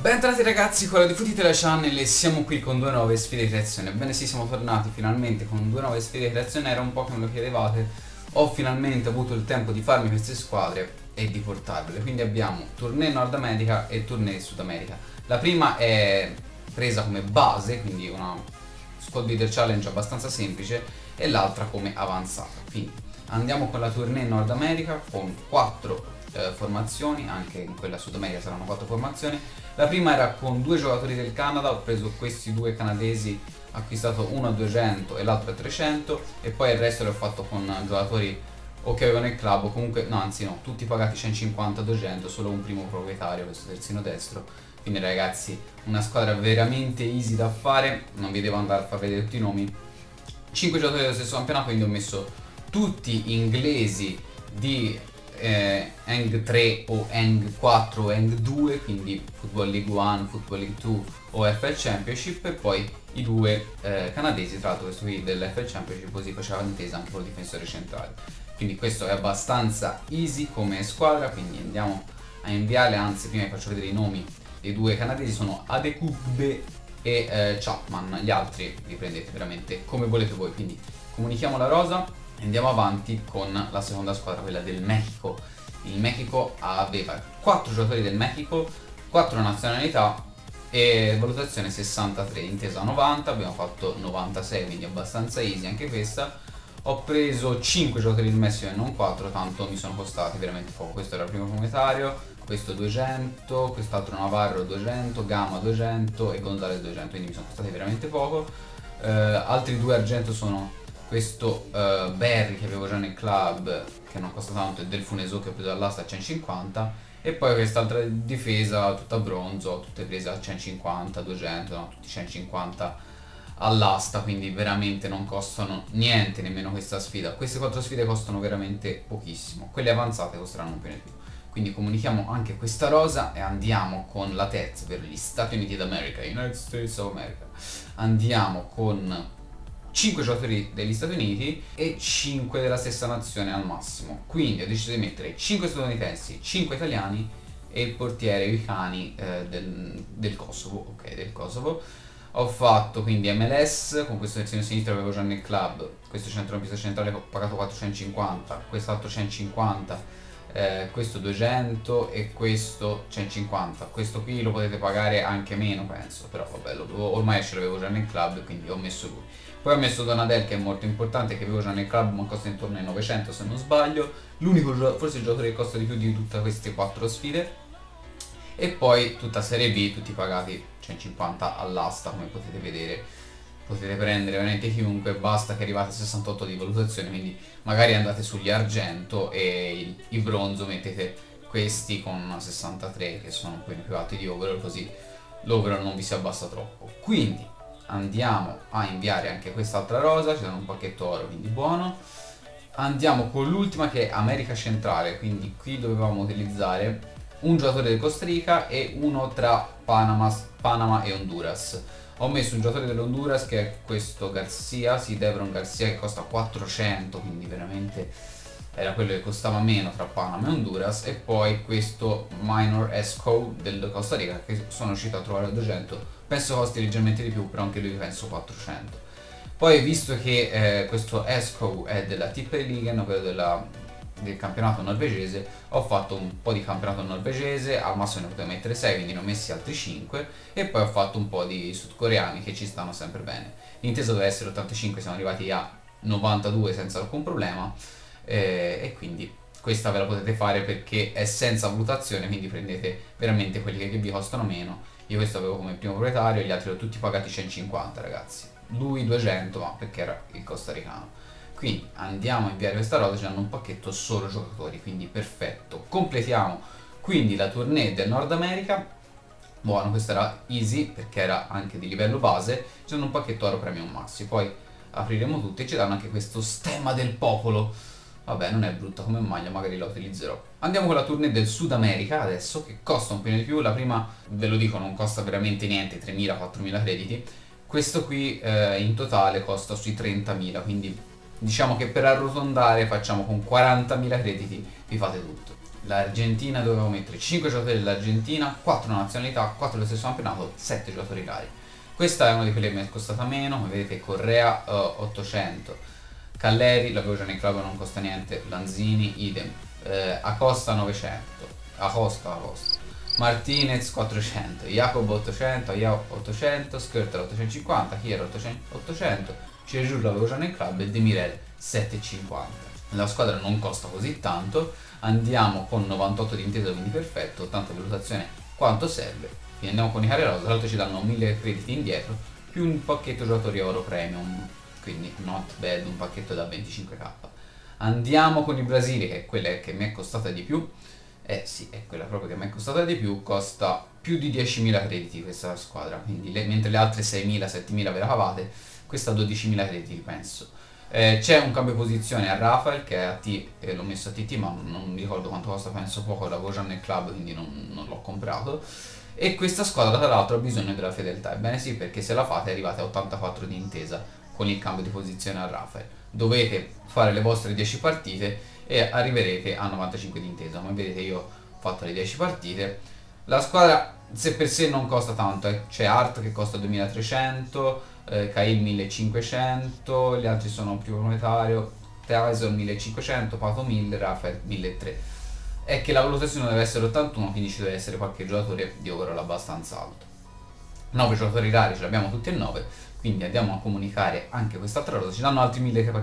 Bentornati ragazzi con la Diffutite la Channel e siamo qui con due nuove sfide di creazione. Ebbene sì, siamo tornati finalmente con due nuove sfide di creazione, era un po' che me lo chiedevate. Ho finalmente avuto il tempo di farmi queste squadre e di portarvele. Quindi abbiamo tournée Nord America e tournée Sud America. La prima è presa come base, quindi una squad leader challenge abbastanza semplice, e l'altra come avanzata. Quindi andiamo con la tournée Nord America con 4 formazioni, anche in quella Sud America saranno 4 formazioni. La prima era con 2 giocatori del Canada, ho preso questi due canadesi, acquistato uno a 200 e l'altro a 300, e poi il resto l'ho fatto con giocatori o che avevano il club o comunque, no anzi no, tutti pagati 150-200, solo un primo proprietario, questo terzino destro. Quindi ragazzi, una squadra veramente easy da fare, non vi devo andare a far vedere tutti i nomi. 5 giocatori dello stesso campionato, quindi ho messo tutti inglesi di Eng 3 o Eng 4 o Eng 2, quindi Football League 1, Football League 2 o FL Championship, e poi i due canadesi, tra l'altro questo qui dell'FL Championship, così faceva intesa anche con il difensore centrale. Quindi questo è abbastanza easy come squadra, quindi andiamo a inviarle, anzi prima vi faccio vedere i nomi dei due canadesi, sono Adekugbe e Chapman, gli altri li prendete veramente come volete voi. Quindi comunichiamo la rosa. Andiamo avanti con la seconda squadra, quella del Mexico. Il Mexico aveva 4 giocatori del Mexico, 4 nazionalità e valutazione 63, intesa 90, abbiamo fatto 96, quindi abbastanza easy anche questa. Ho preso 5 giocatori del Messico e non 4, tanto mi sono costati veramente poco. Questo era il primo proprietario, questo 200, quest'altro Navarro 200, Gama 200 e Gonzalez 200, quindi mi sono costati veramente poco. Altri due argento sono questo Berry che avevo già nel club, che non costa tanto, e del Funeso che ho preso all'asta a 150, e poi quest'altra difesa tutta bronzo, tutte prese a 150, 200, no, tutti 150 all'asta, quindi veramente non costano niente nemmeno questa sfida. Queste 4 sfide costano veramente pochissimo, quelle avanzate costeranno un po' di più. Quindi comunichiamo anche questa rosa e andiamo con la terza per gli Stati Uniti d'America, United States of America. Andiamo con 5 giocatori degli Stati Uniti e 5 della stessa nazione al massimo. Quindi ho deciso di mettere 5 statunitensi, 5 italiani e il portiere Vicani del Kosovo. Ok, del Kosovo. Ho fatto quindi MLS con questo terzino sinistro che avevo già nel club, questo centrocampista centrale ho pagato 450, quest'altro 150, questo 200 e questo 150. Questo qui lo potete pagare anche meno penso, però vabbè, ormai ce l'avevo già nel club, quindi ho messo lui. Poi ho messo Donadel, che è molto importante, che avevo già nel club, ma costa intorno ai 900 se non sbaglio, l'unico forse il giocatore che costa di più di tutte queste 4 sfide. E poi tutta Serie B, tutti pagati 150 all'asta, come potete vedere. Potete prendere veramente chiunque, basta che arrivate a 68 di valutazione, quindi magari andate sugli argento e il bronzo mettete questi con 63 che sono un po' più alti di overall, così l'overall non vi si abbassa troppo. Quindi andiamo a inviare anche quest'altra rosa, ci danno un pacchetto oro, quindi buono. Andiamo con l'ultima che è America Centrale, quindi qui dovevamo utilizzare un giocatore del Costa Rica e uno tra Panama e Honduras. Ho messo un giocatore dell'Honduras che è questo Garcia, sì, Devron Garcia, che costa 400, quindi veramente era quello che costava meno tra Panama e Honduras, e poi questo Minor Esco del Costa Rica che sono riuscito a trovare a 200, penso costi leggermente di più, però anche lui penso 400. Poi visto che questo Esco è della Tippeligaen, quello del campionato norvegese, ho fatto un po' di campionato norvegese, al massimo ne potevo mettere 6, quindi ne ho messi altri 5, e poi ho fatto un po' di sudcoreani che ci stanno sempre bene. L'intesa deve essere 85, siamo arrivati a 92 senza alcun problema, e quindi questa ve la potete fare perché è senza valutazione, quindi prendete veramente quelli che vi costano meno. Io questo avevo come primo proprietario, gli altri li ho tutti pagati 150 ragazzi, lui 200, ma perché era il costaricano. Quindi andiamo a inviare questa rosa, ci danno un pacchetto solo giocatori, quindi perfetto. Completiamo quindi la tournée del Nord America. Buono, questa era easy perché era anche di livello base, ci danno un pacchetto oro premium maxi. Poi apriremo tutti e ci danno anche questo stemma del popolo. Vabbè, non è brutta come maglia, magari la utilizzerò. Andiamo con la tournée del Sud America adesso, che costa un po' di più. La prima, ve lo dico, non costa veramente niente, 3.000-4.000 crediti. Questo qui in totale costa sui 30.000, quindi diciamo che per arrotondare facciamo con 40.000 crediti vi fate tutto. l'Argentina dovevo mettere 5 giocatori dell'Argentina, 4 nazionalità, 4 dello stesso campionato, 7 giocatori rari. Questa è una di quelle che mi è costata meno, come vedete Correa 800, Calleri l'avevo già nel club, non costa niente, Lanzini idem, Acosta 900, Acosta, Martinez 400, Jacob 800, Iao 800, Skirtel 850, Chiero 800, Cesur l'avevo già nel club e Demirel 750. La squadra non costa così tanto, andiamo con 98 di intesa, quindi perfetto, 80 valutazione quanto serve, quindi andiamo con i carri rosa, tra l'altro ci danno 1000 crediti indietro, più un pacchetto giocatori Euro Premium, quindi not bad, un pacchetto da 25k. Andiamo con il Brasile, che è quella che mi è costata di più, sì, è quella proprio che mi è costata di più, costa più di 10.000 crediti questa squadra, quindi mentre le altre 6.000, 7.000 ve la cavate, questa 12.000 crediti penso. C'è un cambio posizione a Rafael che è a T, l'ho messo a TT ma non mi ricordo quanto costa, penso poco, l'avevo già nel club quindi non l'ho comprato. E questa squadra tra l'altro ha bisogno della fedeltà, ebbene sì, perché se la fate arrivate a 84 di intesa con il cambio di posizione a Rafael. Dovete fare le vostre 10 partite e arriverete a 95 di intesa. Come vedete io ho fatto le 10 partite. La squadra se per sé non costa tanto, c'è Art che costa 2300, Cahill 1500, gli altri sono più monetario, Tyson 1500, Pato 1000, Rafael 1300. È che la valutazione deve essere 81, quindi ci deve essere qualche giocatore di overall abbastanza alto. 9 giocatori rari ce l'abbiamo tutti e 9, quindi andiamo a comunicare anche quest'altra rosa, ci danno altri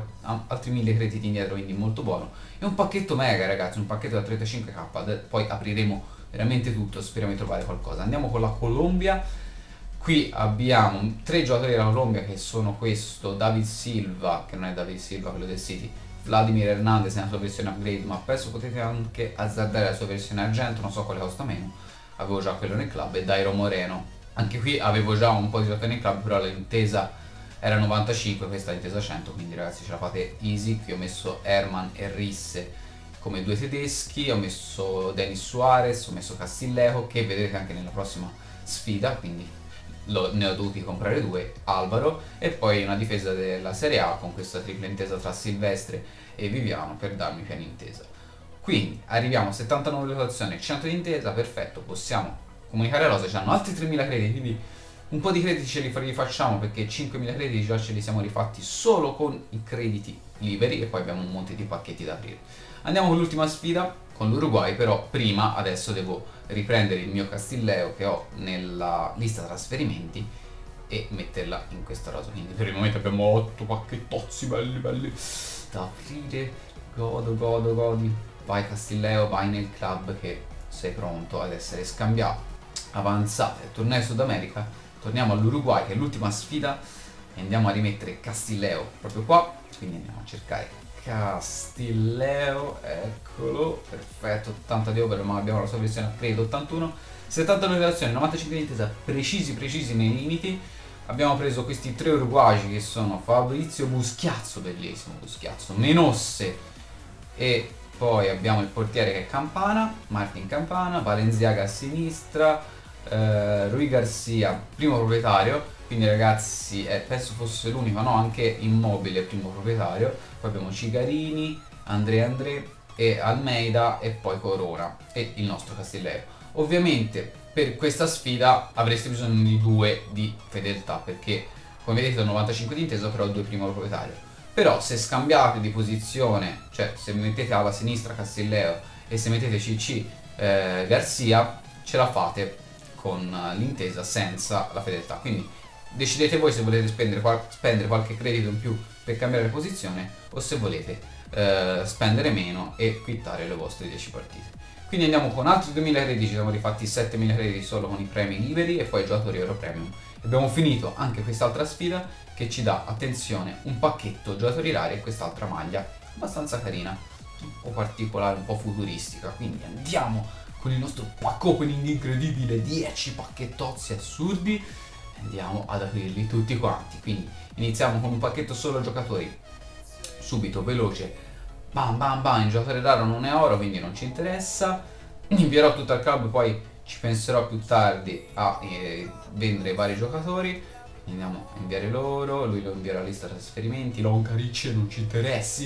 1000 crediti indietro, quindi molto buono. E un pacchetto mega ragazzi, un pacchetto da 35k, poi apriremo veramente tutto, speriamo di trovare qualcosa. Andiamo con la Colombia, qui abbiamo 3 giocatori della Colombia che sono questo, David Silva, che non è David Silva quello del City, Vladimir Hernandez nella sua versione upgrade, ma penso potete anche azzardare la sua versione argento, non so quale costa meno, avevo già quello nel club, e Dairo Moreno. Anche qui avevo già un po' di giocatori nel club, però l'intesa era 95, questa è l'intesa 100, quindi ragazzi ce la fate easy. Qui ho messo Herman e Risse come 2 tedeschi, ho messo Denis Suarez, ho messo Castillejo, che vedrete anche nella prossima sfida, quindi ne ho dovuti comprare 2, Alvaro, e poi una difesa della Serie A con questa tripla intesa tra Silvestre e Viviano per darmi piena intesa. Quindi arriviamo a 79 valutazione, 100 di intesa, perfetto, possiamo comunicare rosa, ci hanno altri 3.000 crediti, quindi un po' di crediti ce li rifacciamo perché 5.000 crediti già ce li siamo rifatti solo con i crediti liberi e poi abbiamo un monte di pacchetti da aprire. Andiamo con l'ultima sfida, con l'Uruguay, però prima adesso devo riprendere il mio Castilleo che ho nella lista trasferimenti e metterla in questa rosa, quindi per il momento abbiamo 8 pacchettozzi belli da aprire, godi, vai Castilleo, vai nel club che sei pronto ad essere scambiato. Avanzate, torneo Sud America, torniamo all'Uruguay che è l'ultima sfida e andiamo a rimettere Castilleo proprio qua, quindi andiamo a cercare Castilleo, eccolo, perfetto, 80 di over ma abbiamo la sua versione upgrade 81, 79 relazioni, 95 di intesa, precisi nei limiti. Abbiamo preso questi 3 uruguagi che sono Fabrizio Buschiazzo, bellissimo Buschiazzo, Menosse e poi abbiamo il portiere che è Campana, Martin Campana, Valenziaga a sinistra, Rui Garcia, primo proprietario, quindi ragazzi penso fosse l'unico, no, anche Immobile primo proprietario, poi abbiamo Cigarini, André e Almeida e poi Corona e il nostro Castilleo. Ovviamente per questa sfida avreste bisogno di 2 di fedeltà perché come vedete ho 95 di intesa però ho 2 primo proprietario. Però se scambiate di posizione, cioè se mettete alla sinistra Castilleo e se mettete CC Garcia, ce la fate con l'intesa senza la fedeltà. Quindi decidete voi se volete spendere qualche credito in più per cambiare posizione o se volete spendere meno e quittare le vostre 10 partite. Quindi andiamo con altri 2000 crediti, ci siamo rifatti 7000 crediti solo con i premi liberi e poi giocatori Euro Premium. Abbiamo finito anche quest'altra sfida che ci dà, attenzione, un pacchetto giocatori rari e quest'altra maglia abbastanza carina, un po' particolare, un po' futuristica. Quindi andiamo con il nostro pack opening incredibile, 10 pacchettozzi assurdi e andiamo ad aprirli tutti quanti. Quindi iniziamo con un pacchetto solo giocatori, subito, veloce, bam bam bam, il giocatore raro non è oro quindi non ci interessa, invierò tutto al club, poi ci penserò più tardi a vendere vari giocatori. Andiamo a inviare loro, lui lo invierà alla lista trasferimenti, Lonca Ricci non ci interessi,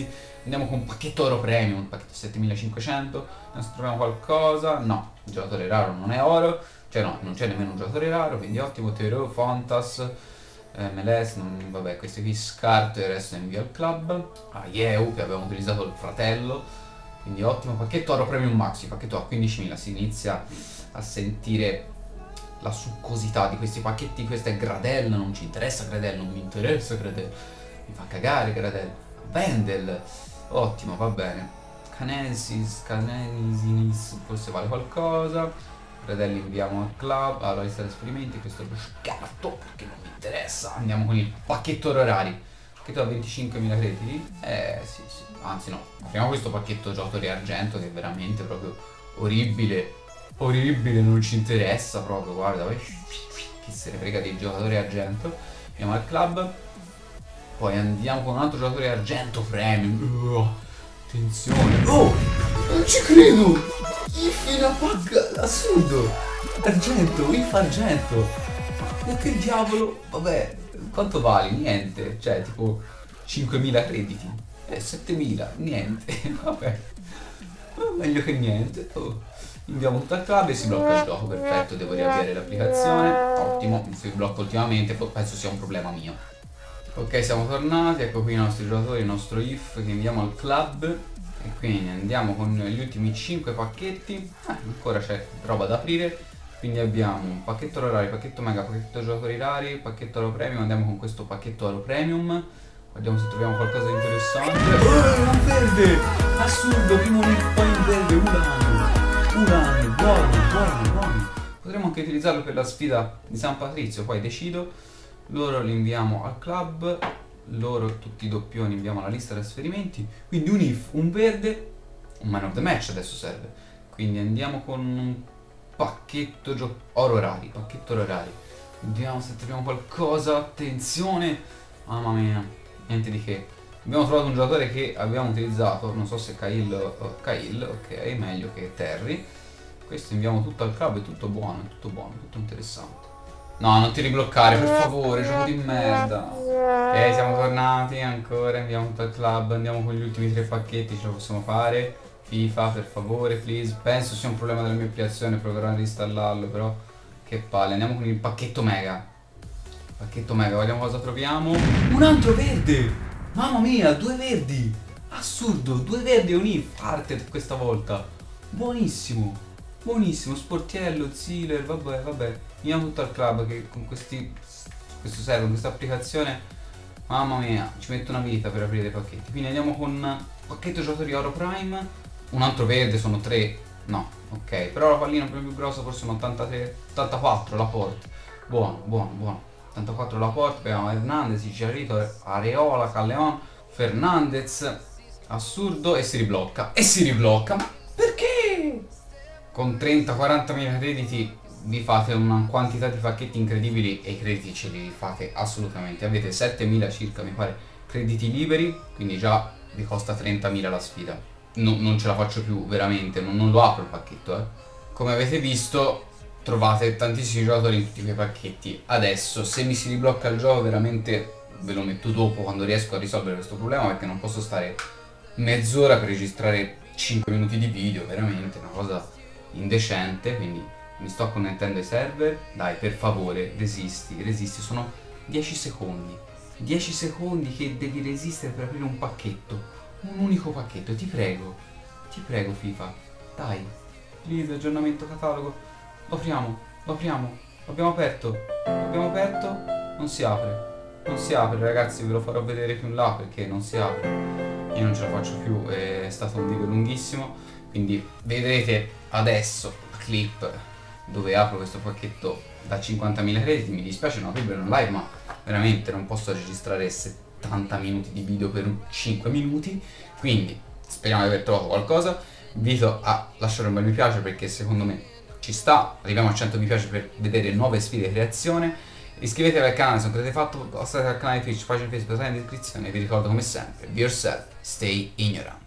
Andiamo con un pacchetto oro premium, un pacchetto 7500, se troviamo qualcosa, no, il giocatore raro non è oro, cioè no, non c'è nemmeno un giocatore raro, quindi ottimo. Tero, Fontas, MLS, vabbè, questi qui scarto e il resto invio al club. Yeu, che abbiamo utilizzato il fratello, quindi ottimo. Pacchetto oro premium maxi, pacchetto a 15.000, si inizia a sentire la succosità di questi pacchetti. Questo è Gradel, non ci interessa Gradel, non mi interessa Gradel, mi fa cagare Gradel. Vendel, ottimo, va bene. Canesinis, forse vale qualcosa. Gradel inviamo al club, alla lista di esperimenti, questo è lo scarto perché non mi interessa. Andiamo con il pacchetto orari, pacchetto da 25.000 crediti. Sì, anzi no, apriamo questo pacchetto giocatori argento che è veramente proprio orribile. Orribile, non ci interessa proprio, guarda, chi se ne frega dei giocatori argento. Andiamo al club, poi andiamo con un altro giocatore argento premium. Attenzione, oh, non ci credo, if in a pack, assurdo, argento, if argento, ma che diavolo, vabbè, quanto vale? Niente, cioè tipo 5.000 crediti, 7.000, niente, vabbè, meglio che niente. Inviamo tutto al club e si blocca il gioco, perfetto, devo riavviare l'applicazione, ottimo, mi si blocca ultimamente, penso sia un problema mio. Ok, siamo tornati, ecco qui i nostri giocatori, il nostro if che inviamo al club e quindi andiamo con gli ultimi 5 pacchetti, ancora c'è roba da aprire, quindi abbiamo un pacchetto oro rari, pacchetto mega, pacchetto giocatori rari, pacchetto oro premium, andiamo con questo pacchetto oro premium, vediamo se troviamo qualcosa di interessante. Oh, un verde, assurdo, primo poi in verde, Uran, buono. Potremmo anche utilizzarlo per la sfida di San Patrizio, poi decido. Loro li inviamo al club, loro tutti i doppioni inviamo alla lista di trasferimenti. Quindi un if, un verde, un man of the match adesso serve. Quindi andiamo con un pacchetto oro rari, vediamo se troviamo qualcosa, attenzione, mamma mia, niente di che. Abbiamo trovato un giocatore che abbiamo utilizzato, non so se Cahill, ok, meglio che Terry. Questo inviamo tutto al club, è tutto buono, tutto interessante. No, non ti ribloccare, per favore, gioco di merda. Ok, siamo tornati ancora, inviamo tutto al club, andiamo con gli ultimi 3 pacchetti, ce la possiamo fare. FIFA, per favore, please. Penso sia un problema della mia applicazione, proverò a reinstallarlo, però che palle. Andiamo con il pacchetto mega. Vediamo cosa troviamo. Un altro verde! Mamma mia, 2 verdi! Assurdo, 2 verdi e un if Arted questa volta. Buonissimo, sportiello, Ziler, vabbè. Andiamo tutto al club che con questo server, con questa applicazione, mamma mia, ci metto una vita per aprire dei pacchetti. Quindi andiamo con pacchetto giocatori oro prime, un altro verde, sono 3, no, ok, però la pallina più grossa forse un 83, 84 la porta. Buono. 84 la porta, abbiamo Hernandez, Chicharito, Areola, Calleon, Fernandez, assurdo, e si riblocca, ma perché? Con 30-40.000 crediti vi fate una quantità di pacchetti incredibili e i crediti ce li fate assolutamente, avete 7.000 circa mi pare crediti liberi, quindi già vi costa 30.000 la sfida, non ce la faccio più veramente, non lo apro il pacchetto. Come avete visto trovate tantissimi giocatori in tutti quei pacchetti. Adesso se mi si riblocca il gioco veramente ve lo metto dopo, quando riesco a risolvere questo problema, perché non posso stare mezz'ora per registrare 5 minuti di video, veramente una cosa indecente. Quindi mi sto connettendo ai server, dai, per favore, resisti, sono 10 secondi che devi resistere per aprire un pacchetto, un unico pacchetto, ti prego FIFA, dai, please, aggiornamento catalogo. Lo apriamo, l'abbiamo aperto, non si apre ragazzi, ve lo farò vedere più in là perché non si apre, io non ce la faccio più, è stato un video lunghissimo, quindi vedrete adesso la clip dove apro questo pacchetto da 50.000 crediti. Mi dispiace non aprirlo in live, ma veramente non posso registrare 70 minuti di video per 5 minuti, quindi speriamo di aver trovato qualcosa. Vi invito a lasciare un bel mi piace perché secondo me ci sta, arriviamo a 100 mi piace per vedere nuove sfide di creazione. Iscrivetevi al canale se non l'avete fatto, passate al canale Twitch, pagina Facebook, in descrizione, e vi ricordo come sempre, be yourself, stay ignorant.